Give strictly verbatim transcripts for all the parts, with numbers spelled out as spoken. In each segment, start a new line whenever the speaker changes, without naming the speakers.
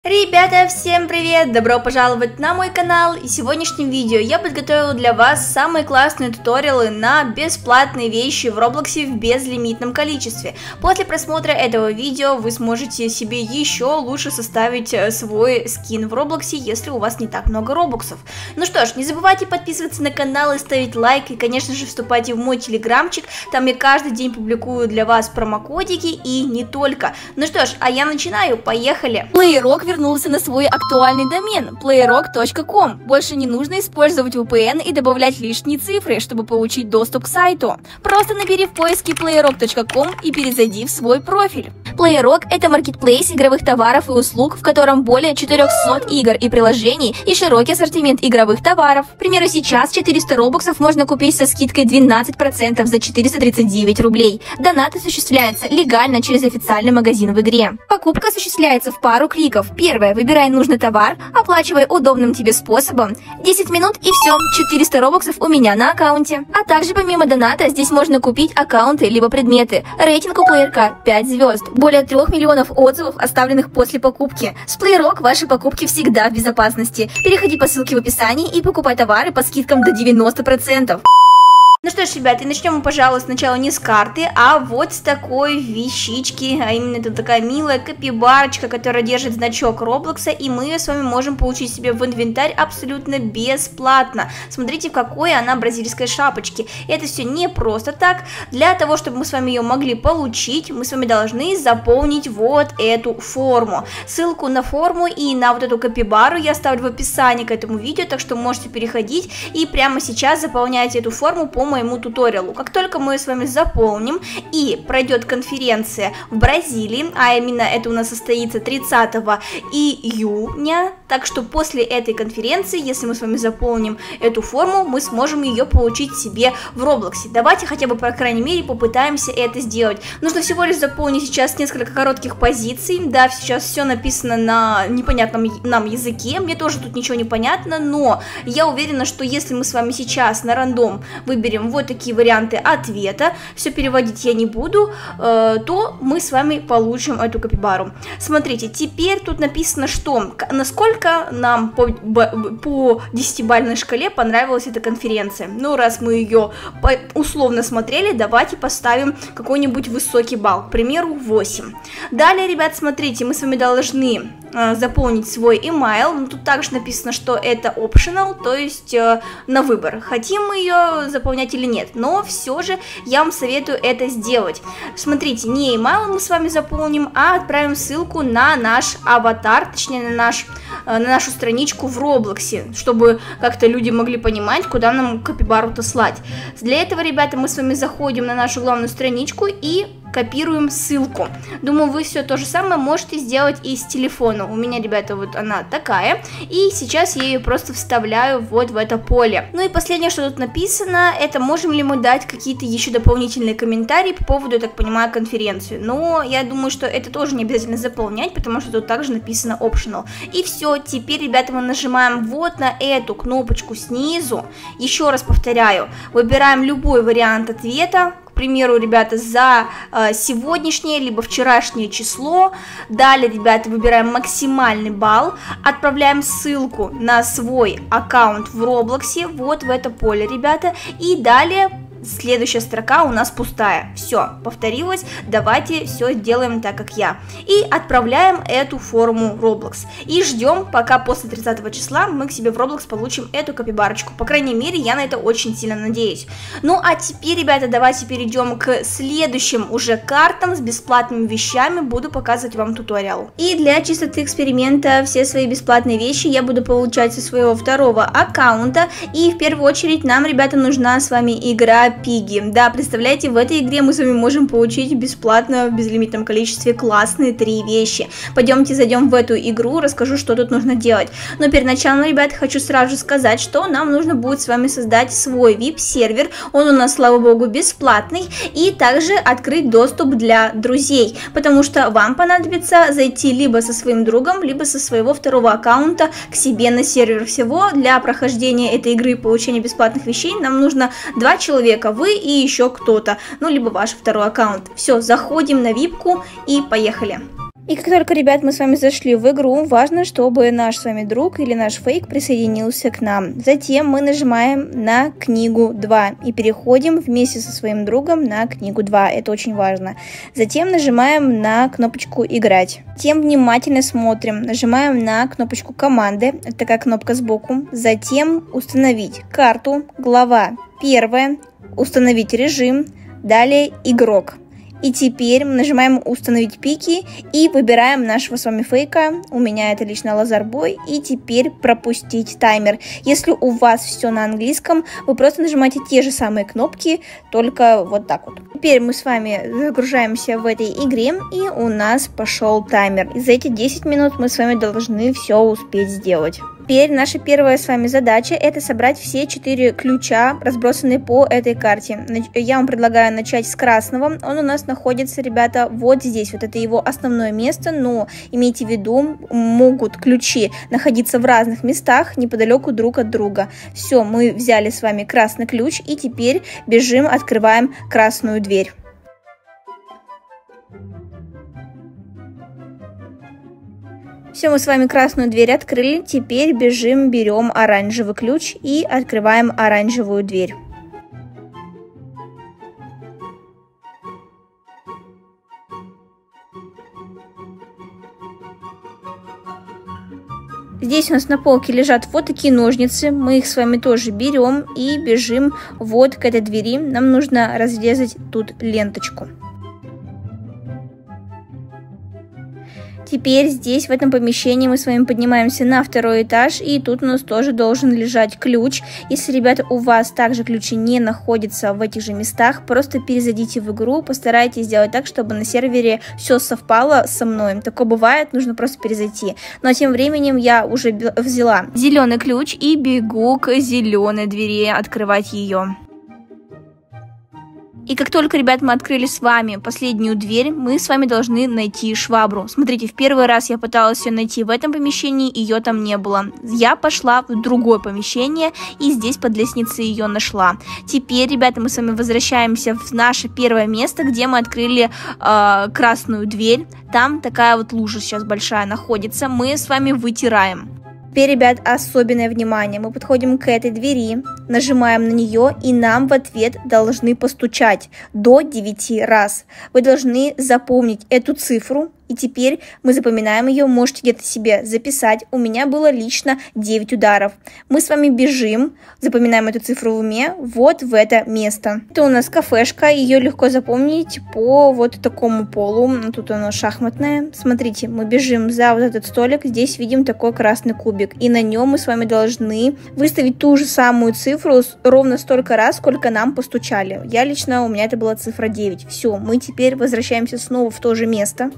Ребята, всем привет! Добро пожаловать на мой канал, и в сегодняшнем видео я подготовила для вас самые классные туториалы на бесплатные вещи в Роблоксе в безлимитном количестве. После просмотра этого видео вы сможете себе еще лучше составить свой скин в Роблоксе, если у вас не так много робоксов. Ну что ж, не забывайте подписываться на канал и ставить лайк, и конечно же вступайте в мой телеграмчик, там я каждый день публикую для вас промокодики и не только. Ну что ж, а я начинаю, поехали!
Playrock вернулся на свой актуальный домен playrock точка ком. Больше не нужно использовать ви пи эн и добавлять лишние цифры, чтобы получить доступ к сайту. Просто набери в поиске playrock точка ком и перезайди в свой профиль. Playrock — это маркетплейс игровых товаров и услуг, в котором более четырёхсот игр и приложений и широкий ассортимент игровых товаров. К примеру, сейчас четыреста робоксов можно купить со скидкой двенадцать процентов за четыреста тридцать девять рублей. Донат осуществляется легально через официальный магазин в игре. Покупка осуществляется в пару кликов. Первое. Выбирай нужный товар, оплачивай удобным тебе способом. десять минут и все, четыреста робоксов у меня на аккаунте. А также помимо доната здесь можно купить аккаунты либо предметы. Рейтинг у плеерка пять звезд. Более трех миллионов отзывов, оставленных после покупки. С Playrock ваши покупки всегда в безопасности. Переходи по ссылке в описании и покупай товары по скидкам до девяноста процентов.
Ну что ж, ребята, и начнем мы, пожалуй, сначала не с карты, а вот с такой вещички, а именно это такая милая капибарочка, которая держит значок Роблокса, и мы ее с вами можем получить себе в инвентарь абсолютно бесплатно. Смотрите, в какой она бразильской шапочке. Это все не просто так. Для того, чтобы мы с вами ее могли получить, мы с вами должны заполнить вот эту форму. Ссылку на форму и на вот эту капибару я оставлю в описании к этому видео, так что можете переходить и прямо сейчас заполняйте эту форму по моему туториалу. Как только мы с вами заполним и пройдет конференция в Бразилии, а именно это у нас состоится тридцатого июня, так что после этой конференции, если мы с вами заполним эту форму, мы сможем ее получить себе в Роблоксе. Давайте хотя бы, по крайней мере, попытаемся это сделать. Нужно всего лишь заполнить сейчас несколько коротких позиций. Да, сейчас все написано на непонятном нам языке, мне тоже тут ничего не понятно, но я уверена, что если мы с вами сейчас на рандом выберем вот такие варианты ответа, все переводить я не буду, э, то мы с вами получим эту капибару. Смотрите, теперь тут написано, что насколько нам по, по десятибалльной шкале понравилась эта конференция. Ну, раз мы ее условно смотрели, давайте поставим какой-нибудь высокий балл, к примеру, восемь. Далее, ребят, смотрите, мы с вами должны э, заполнить свой email, но тут также написано, что это optional, то есть э, на выбор, хотим мы ее заполнять или нет, но все же я вам советую это сделать. Смотрите, не email мы с вами заполним, а отправим ссылку на наш аватар, точнее на, наш, на нашу страничку в Роблоксе, чтобы как-то люди могли понимать, куда нам капибару-то слать. Для этого, ребята, мы с вами заходим на нашу главную страничку и копируем ссылку. Думаю, вы все то же самое можете сделать и с телефона. У меня, ребята, вот она такая. И сейчас я ее просто вставляю вот в это поле. Ну и последнее, что тут написано, это можем ли мы дать какие-то еще дополнительные комментарии по поводу, я так понимаю, конференции. Но я думаю, что это тоже не обязательно заполнять, потому что тут также написано optional. И все, теперь, ребята, мы нажимаем вот на эту кнопочку снизу. Еще раз повторяю, выбираем любой вариант ответа. К примеру, ребята, за э, сегодняшнее либо вчерашнее число. Далее, ребята, выбираем максимальный балл, отправляем ссылку на свой аккаунт в Роблоксе, вот в это поле, ребята, и далее следующая строка у нас пустая. Все, повторилось, давайте все сделаем так, как я. И отправляем эту форму в Roblox. И ждем, пока после тридцатого числа мы к себе в Roblox получим эту капибарочку. По крайней мере, я на это очень сильно надеюсь. Ну, а теперь, ребята, давайте перейдем к следующим уже картам с бесплатными вещами. Буду показывать вам туториал. И для чистоты эксперимента все свои бесплатные вещи я буду получать со своего второго аккаунта. И в первую очередь нам, ребята, нужна с вами игра Пиги. Да, представляете, в этой игре мы с вами можем получить бесплатно в безлимитном количестве классные три вещи. Пойдемте зайдем в эту игру, расскажу, что тут нужно делать. Но перед началом, ребят, хочу сразу же сказать, что нам нужно будет с вами создать свой ви ай пи-сервер. Он у нас, слава богу, бесплатный. И также открыть доступ для друзей, потому что вам понадобится зайти либо со своим другом, либо со своего второго аккаунта к себе на сервер. Всего для прохождения этой игры и получения бесплатных вещей нам нужно два человека. Вы и еще кто-то, ну либо ваш второй аккаунт. Все, заходим на випку и поехали. И как только, ребят, мы с вами зашли в игру, важно, чтобы наш с вами друг или наш фейк присоединился к нам. Затем мы нажимаем на книгу два и переходим вместе со своим другом на книгу два. Это очень важно. Затем нажимаем на кнопочку «Играть». Затем внимательно смотрим. Нажимаем на кнопочку «Команды». Это такая кнопка сбоку. Затем «Установить карту». Глава первая. «Установить режим». Далее «Игрок». И теперь мы нажимаем «Установить пики» и выбираем нашего с вами фейка. У меня это лично Лазарбой. И теперь пропустить таймер. Если у вас все на английском, вы просто нажимаете те же самые кнопки, только вот так вот. Теперь мы с вами загружаемся в этой игре, и у нас пошел таймер. И за эти десять минут мы с вами должны все успеть сделать. Теперь наша первая с вами задача — это собрать все четыре ключа, разбросанные по этой карте. Я вам предлагаю начать с красного. Он у нас находится, ребята, вот здесь. Вот это его основное место, но имейте в виду, могут ключи находиться в разных местах, неподалеку друг от друга. Все, мы взяли с вами красный ключ, и теперь бежим, открываем красную дверь. Все, мы с вами красную дверь открыли, теперь бежим, берем оранжевый ключ и открываем оранжевую дверь. Здесь у нас на полке лежат вот такие ножницы, мы их с вами тоже берем и бежим вот к этой двери. Нам нужно разрезать тут ленточку. Теперь здесь, в этом помещении, мы с вами поднимаемся на второй этаж, и тут у нас тоже должен лежать ключ. Если, ребята, у вас также ключи не находятся в этих же местах, просто перезайдите в игру, постарайтесь сделать так, чтобы на сервере все совпало со мной. Такое бывает, нужно просто перезайти. Но тем временем я уже взяла зеленый ключ и бегу к зеленой двери открывать ее. И как только, ребят, мы открыли с вами последнюю дверь, мы с вами должны найти швабру. Смотрите, в первый раз я пыталась ее найти в этом помещении, ее там не было. Я пошла в другое помещение и здесь под лестницей ее нашла. Теперь, ребята, мы с вами возвращаемся в наше первое место, где мы открыли э, красную дверь. Там такая вот лужа сейчас большая находится, мы с вами вытираем. Теперь, ребят, особенное внимание. Мы подходим к этой двери, нажимаем на нее, и нам в ответ должны постучать до девяти раз. Вы должны запомнить эту цифру, и теперь мы запоминаем ее, можете где-то себе записать. У меня было лично девять ударов. Мы с вами бежим, запоминаем эту цифру в уме, вот в это место. Это у нас кафешка, ее легко запомнить по вот такому полу. Тут оно шахматное. Смотрите, мы бежим за вот этот столик, здесь видим такой красный кубик. И на нем мы с вами должны выставить ту же самую цифру ровно столько раз, сколько нам постучали. Я лично, у меня это была цифра девять. Все, мы теперь возвращаемся снова в то же место.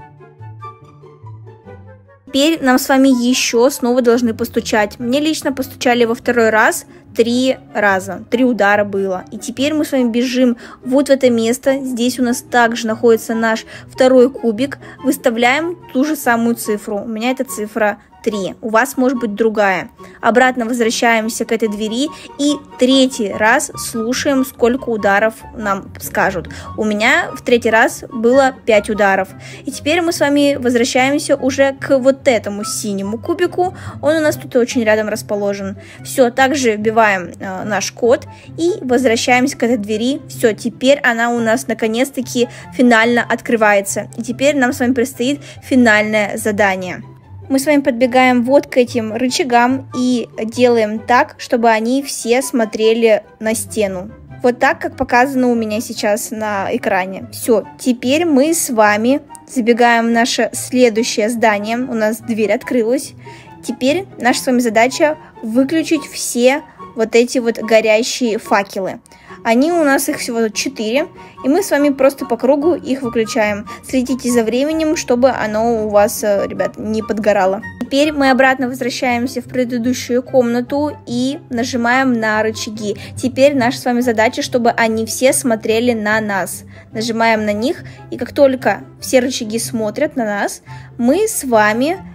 Теперь нам с вами еще снова должны постучать. Мне лично постучали во второй раз три раза. Три удара было. И теперь мы с вами бежим вот в это место. Здесь у нас также находится наш второй кубик. Выставляем ту же самую цифру. У меня это цифра три. У вас может быть другая. Обратно возвращаемся к этой двери и третий раз слушаем, сколько ударов нам скажут. У меня в третий раз было пять ударов. И теперь мы с вами возвращаемся уже к вот этому синему кубику. Он у нас тут очень рядом расположен. Все, также вбиваем э, наш код и возвращаемся к этой двери. Все, теперь она у нас наконец-таки финально открывается. И теперь нам с вами предстоит финальное задание. Мы с вами подбегаем вот к этим рычагам и делаем так, чтобы они все смотрели на стену. Вот так, как показано у меня сейчас на экране. Все, теперь мы с вами забегаем в наше следующее здание. У нас дверь открылась. Теперь наша с вами задача выключить все вот эти вот горящие факелы. Они у нас, их всего четыре, и мы с вами просто по кругу их выключаем. Следите за временем, чтобы оно у вас, ребят, не подгорало. Теперь мы обратно возвращаемся в предыдущую комнату и нажимаем на рычаги. Теперь наша с вами задача, чтобы они все смотрели на нас. Нажимаем на них, и как только все рычаги смотрят на нас, мы с вами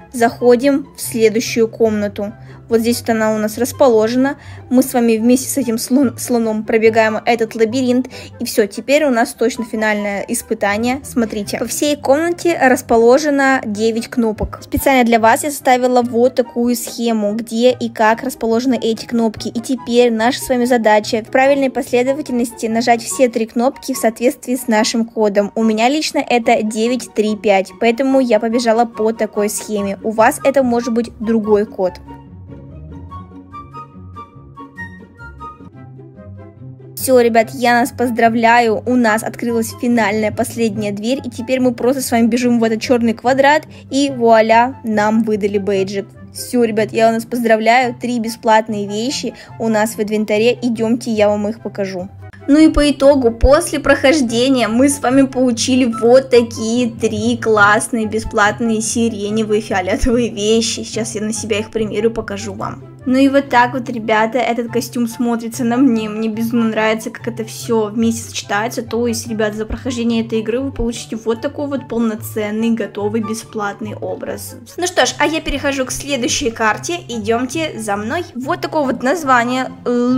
заходим в следующую комнату. Вот здесь вот она у нас расположена. Мы с вами вместе с этим слон, слоном пробегаем этот лабиринт. И все, теперь у нас точно финальное испытание. Смотрите, по всей комнате расположено девять кнопок. Специально для вас я составила вот такую схему, где и как расположены эти кнопки. И теперь наша с вами задача в правильной последовательности нажать все три кнопки в соответствии с нашим кодом. У меня лично это девять три пять, поэтому я побежала по такой схеме. У вас это может быть другой код. Все, ребят, я нас поздравляю, у нас открылась финальная последняя дверь, и теперь мы просто с вами бежим в этот черный квадрат, и вуаля, нам выдали бейджик. Все, ребят, я вас поздравляю, три бесплатные вещи у нас в инвентаре, идемте, я вам их покажу. Ну и по итогу, после прохождения мы с вами получили вот такие три классные бесплатные сиреневые фиолетовые вещи. Сейчас я на себя их примерю, покажу вам. Ну и вот так вот, ребята, этот костюм смотрится на мне. Мне безумно нравится, как это все вместе сочетается. То есть, ребят, за прохождение этой игры вы получите вот такой вот полноценный, готовый, бесплатный образ. Ну что ж, а я перехожу к следующей карте. Идемте за мной. Вот такое вот название: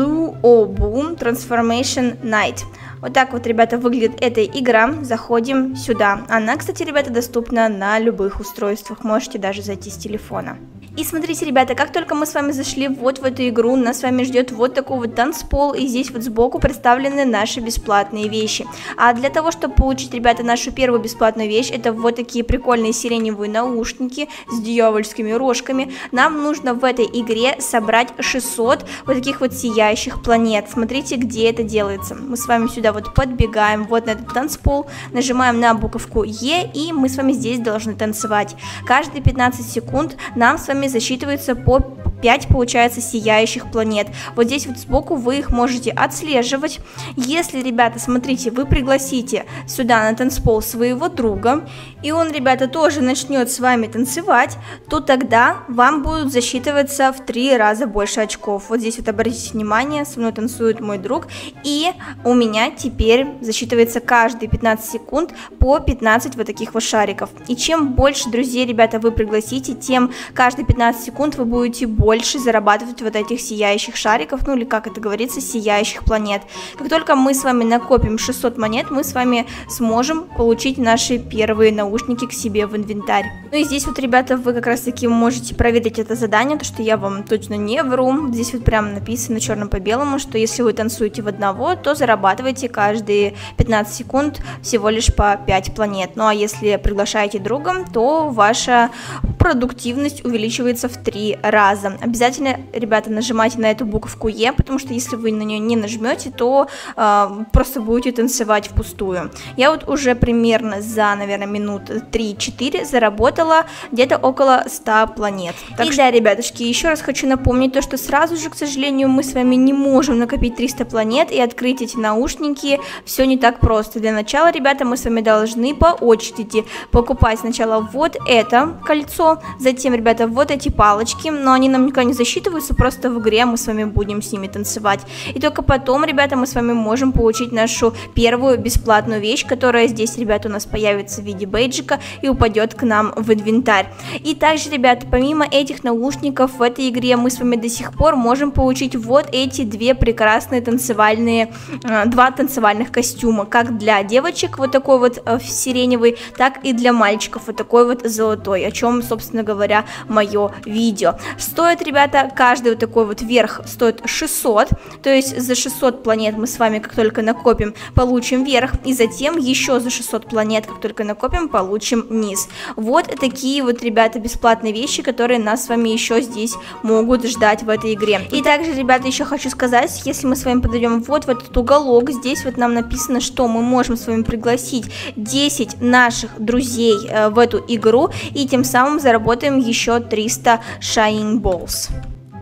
Luobu Transformation Night. Вот так вот, ребята, выглядит эта игра. Заходим сюда. Она, кстати, ребята, доступна на любых устройствах. Можете даже зайти с телефона. И смотрите, ребята, как только мы с вами зашли вот в эту игру, нас с вами ждет вот такой вот танцпол, и здесь вот сбоку представлены наши бесплатные вещи. А для того, чтобы получить, ребята, нашу первую бесплатную вещь, это вот такие прикольные сиреневые наушники с дьявольскими рожками, нам нужно в этой игре собрать шестьсот вот таких вот сияющих планет. Смотрите, где это делается. Мы с вами сюда вот подбегаем, вот на этот танцпол, нажимаем на буковку Е, и мы с вами здесь должны танцевать. Каждые пятнадцать секунд нам с вами засчитывается по пять, получается, сияющих планет. Вот здесь вот сбоку вы их можете отслеживать. Если, ребята, смотрите, вы пригласите сюда на танцпол своего друга, и он, ребята, тоже начнет с вами танцевать, то тогда вам будут засчитываться в три раза больше очков. Вот здесь вот обратите внимание, со мной танцует мой друг, и у меня теперь засчитывается каждые пятнадцать секунд по пятнадцать вот таких вот шариков. И чем больше друзей, ребята, вы пригласите, тем каждые пятнадцать секунд вы будете больше зарабатывать вот этих сияющих шариков, ну или, как это говорится, сияющих планет. Как только мы с вами накопим шестьсот монет, мы с вами сможем получить наши первые наушники к себе в инвентарь. Ну и здесь вот, ребята, вы как раз таки можете проверить это задание, то что я вам точно не вру. Здесь вот прям написано черным по белому, что если вы танцуете в одного, то зарабатываете каждые пятнадцать секунд всего лишь по пять планет. Ну а если приглашаете друга, то ваша продуктивность увеличивается в три раза. Обязательно, ребята, нажимайте на эту буковку Е, потому что если вы на нее не нажмете, то э, просто будете танцевать впустую. Я вот уже примерно за, наверное, минут три-четыре заработала где-то около ста планет. Так и что... да, ребятушки, еще раз хочу напомнить то, что сразу же, к сожалению, мы с вами не можем накопить триста планет и открыть эти наушники. Все не так просто. Для начала, ребята, мы с вами должны по очереди покупать сначала вот это кольцо, затем, ребята, вот эти палочки, но они нам никогда не засчитываются, просто в игре мы с вами будем с ними танцевать. И только потом, ребята, мы с вами можем получить нашу первую бесплатную вещь, которая здесь, ребята, у нас появится в виде бейджика и упадет к нам в инвентарь. И также, ребята, помимо этих наушников в этой игре мы с вами до сих пор можем получить вот эти две прекрасные танцевальные, э, два танцевальных костюма, как для девочек вот такой вот э, сиреневый, так и для мальчиков вот такой вот золотой, о чем, собственно говоря, мое видео. Стоит, ребята, каждый вот такой вот верх стоит шестьсот, то есть за шестьсот планет мы с вами, как только накопим, получим верх, и затем еще за шестьсот планет, как только накопим, получим низ. Вот такие вот, ребята, бесплатные вещи, которые нас с вами еще здесь могут ждать в этой игре. И также, ребята, еще хочу сказать, если мы с вами подойдем вот в этот уголок, здесь вот нам написано, что мы можем с вами пригласить десять наших друзей э, в эту игру, и тем самым заработаем еще триста Shining Balls.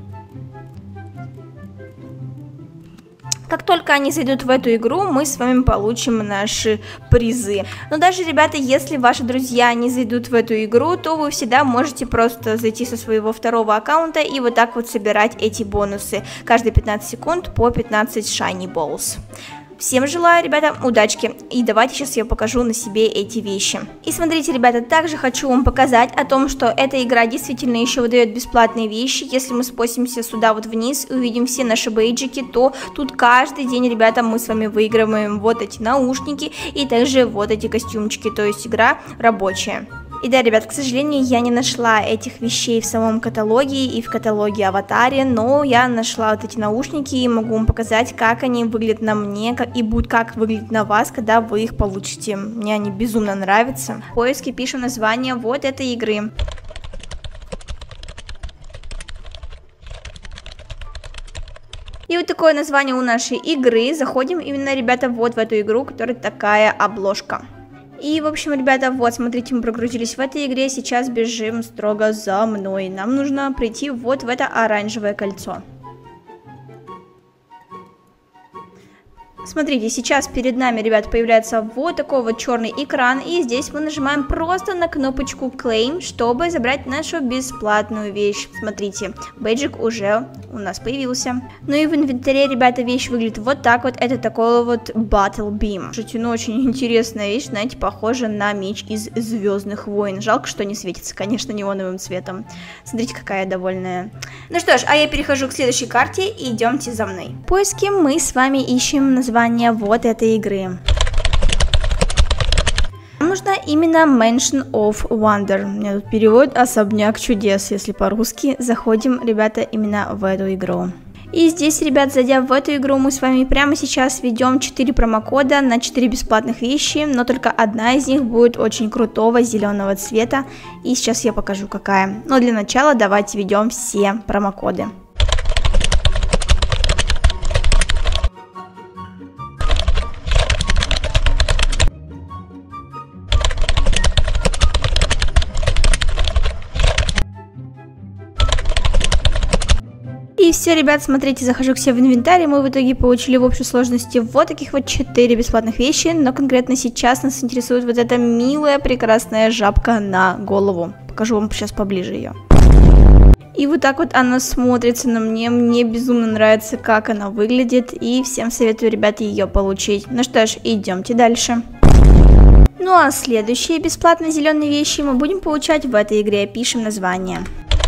Как только они зайдут в эту игру, мы с вами получим наши призы. Но даже, ребята, если ваши друзья не зайдут в эту игру, то вы всегда можете просто зайти со своего второго аккаунта и вот так вот собирать эти бонусы. Каждые пятнадцать секунд по пятнадцать Shiny Balls. Всем желаю, ребята, удачки. И давайте сейчас я покажу на себе эти вещи. И смотрите, ребята, также хочу вам показать о том, что эта игра действительно еще выдает бесплатные вещи. Если мы спустимся сюда вот вниз и увидим все наши бейджики, то тут каждый день, ребята, мы с вами выигрываем вот эти наушники и также вот эти костюмчики. То есть игра рабочая. И да, ребят, к сожалению, я не нашла этих вещей в самом каталоге и в каталоге Аватаре, но я нашла вот эти наушники и могу вам показать, как они выглядят на мне и будут как выглядеть на вас, когда вы их получите. Мне они безумно нравятся. В поиске пишем название вот этой игры. И вот такое название у нашей игры. Заходим именно, ребята, вот в эту игру, которая такая обложка. И, в общем, ребята, вот, смотрите, мы прогрузились в этой игре, сейчас бежим строго за мной. Нам нужно прийти вот в это оранжевое кольцо. Смотрите, сейчас перед нами, ребят, появляется вот такой вот черный экран, и здесь мы нажимаем просто на кнопочку Claim, чтобы забрать нашу бесплатную вещь. Смотрите, бейджик уже у нас появился. Ну и в инвентаре, ребята, вещь выглядит вот так вот, это такой вот Battle Beam. Слушайте, ну очень интересная вещь, знаете, похожа на меч из Звездных войн. Жалко, что не светится, конечно, неоновым цветом. Смотрите, какая я довольная. Ну что ж, а я перехожу к следующей карте, и идемте за мной. В поиске мы с вами ищем название вот этой игры. Нам нужна именно Mansion of Wonder. У меня тут перевод особняк чудес, если по-русски. Заходим, ребята, именно в эту игру. И здесь, ребят, зайдя в эту игру, мы с вами прямо сейчас введем четыре промокода на четыре бесплатных вещи, но только одна из них будет очень крутого зеленого цвета. И сейчас я покажу, какая. Но для начала давайте введем все промокоды. И все, ребят, смотрите, захожу к себе в инвентарь, и мы в итоге получили в общей сложности вот таких вот четыре бесплатных вещи, но конкретно сейчас нас интересует вот эта милая, прекрасная жабка на голову. Покажу вам сейчас поближе ее. И вот так вот она смотрится на мне, мне безумно нравится, как она выглядит, и всем советую, ребята, ее получить. Ну что ж, идемте дальше. Ну а следующие бесплатные зеленые вещи мы будем получать в этой игре, пишем название.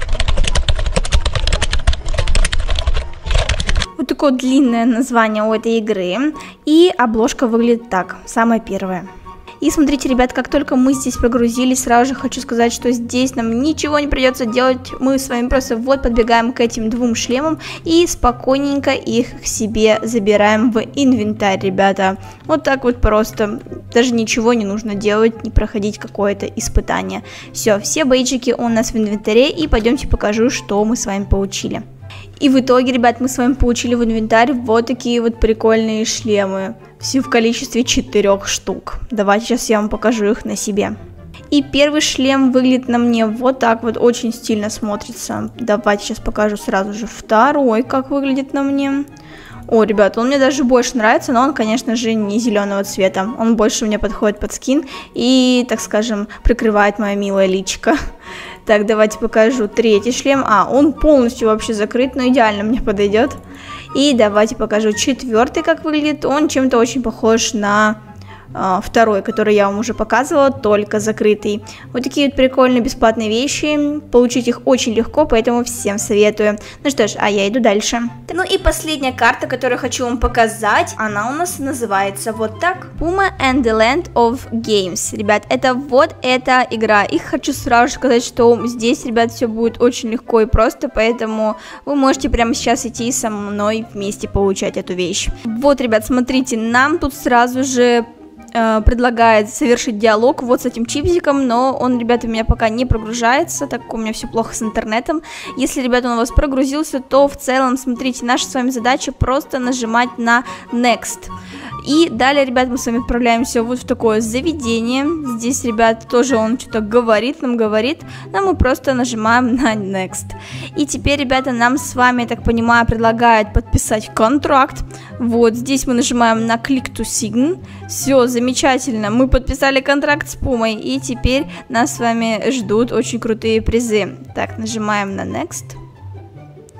Вот такое длинное название у этой игры, и обложка выглядит так, самая первая. И смотрите, ребят, как только мы здесь прогрузились, сразу же хочу сказать, что здесь нам ничего не придется делать, мы с вами просто вот подбегаем к этим двум шлемам и спокойненько их к себе забираем в инвентарь, ребята. Вот так вот просто, даже ничего не нужно делать, не проходить какое-то испытание. Все, все бейджики у нас в инвентаре, и пойдемте покажу, что мы с вами получили. И в итоге, ребят, мы с вами получили в инвентарь вот такие вот прикольные шлемы. Все в количестве четырех штук. Давайте сейчас я вам покажу их на себе. И первый шлем выглядит на мне вот так вот, очень стильно смотрится. Давайте сейчас покажу сразу же второй, как выглядит на мне. О, ребят, он мне даже больше нравится, но он, конечно же, не зеленого цвета. Он больше мне подходит под скин и, так скажем, прикрывает мое милое личико. Так, давайте покажу третий шлем. А, он полностью вообще закрыт, но идеально мне подойдет. И давайте покажу четвертый, как выглядит. Он чем-то очень похож на а, второй, который я вам уже показывала, только закрытый. Вот такие вот прикольные бесплатные вещи. Получить их очень легко, поэтому всем советую. Ну что ж, а я иду дальше. Ну и последняя карта, которую хочу вам показать, она у нас называется вот так. Puma and the Land of Games. Ребят, это вот эта игра. И хочу сразу же сказать, что здесь, ребят, все будет очень легко и просто, поэтому вы можете прямо сейчас идти со мной вместе получать эту вещь. Вот, ребят, смотрите, нам тут сразу же предлагает совершить диалог вот с этим чипзиком, но он, ребята, у меня пока не прогружается, так как у меня все плохо с интернетом. Если, ребята, он у вас прогрузился, то в целом, смотрите, наша с вами задача просто нажимать на Next. И далее, ребят, мы с вами отправляемся вот в такое заведение. Здесь, ребят, тоже он что-то говорит, нам говорит, но мы просто нажимаем на Next. И теперь, ребята, нам с вами, я так понимаю, предлагает подписать контракт. Вот здесь мы нажимаем на Click to Sign. Все, замечательно, мы подписали контракт с Пумой, и теперь нас с вами ждут очень крутые призы. Так, нажимаем на Next.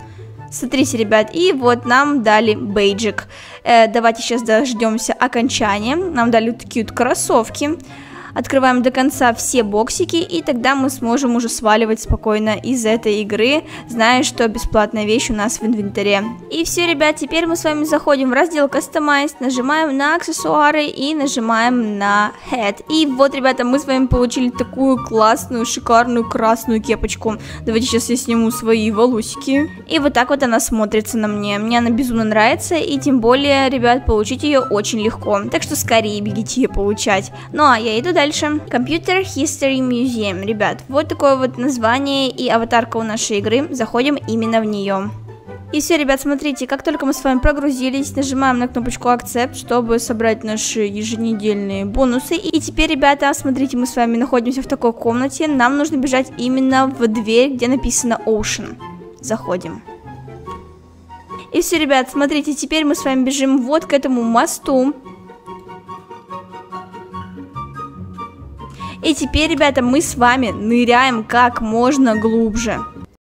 Смотрите, ребят, и вот нам дали бейджик. Э, давайте сейчас дождемся окончания. Нам дали такие вот кроссовки. Открываем до конца все боксики, и тогда мы сможем уже сваливать спокойно из этой игры, зная, что бесплатная вещь у нас в инвентаре. И все, ребят, теперь мы с вами заходим в раздел Customize, нажимаем на аксессуары и нажимаем на Head. И вот, ребята, мы с вами получили такую классную, шикарную красную кепочку. Давайте сейчас я сниму свои волосики. И вот так вот она смотрится на мне. Мне она безумно нравится, и тем более, ребят, получить ее очень легко. Так что скорее бегите ее получать. Ну а я иду дальше. Дальше. Computer History Museum. Ребят, вот такое вот название и аватарка у нашей игры. Заходим именно в нее. И все, ребят, смотрите, как только мы с вами прогрузились, нажимаем на кнопочку Accept, чтобы собрать наши еженедельные бонусы. И теперь, ребята, смотрите, мы с вами находимся в такой комнате. Нам нужно бежать именно в дверь, где написано Ocean. Заходим. И все, ребят, смотрите, теперь мы с вами бежим вот к этому мосту. И теперь, ребята, мы с вами ныряем как можно глубже.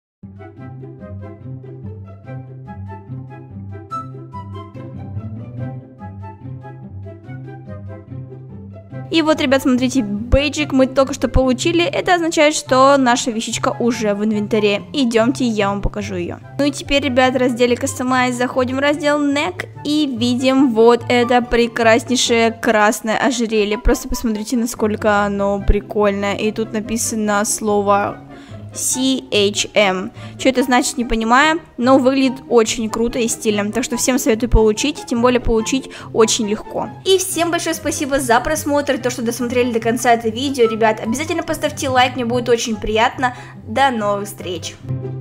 И вот, ребят, смотрите, бейджик мы только что получили. Это означает, что наша вещичка уже в инвентаре. Идемте, я вам покажу ее. Ну и теперь, ребят, в разделе Customize заходим в раздел Neck и видим вот это прекраснейшее красное ожерелье. Просто посмотрите, насколько оно прикольное. И тут написано слово си эйч эм. Что это значит, не понимаю, но выглядит очень круто и стильно. Так что всем советую получить, тем более получить очень легко. И всем большое спасибо за просмотр, то, что досмотрели до конца это видео, ребят. Обязательно поставьте лайк, мне будет очень приятно. До новых встреч!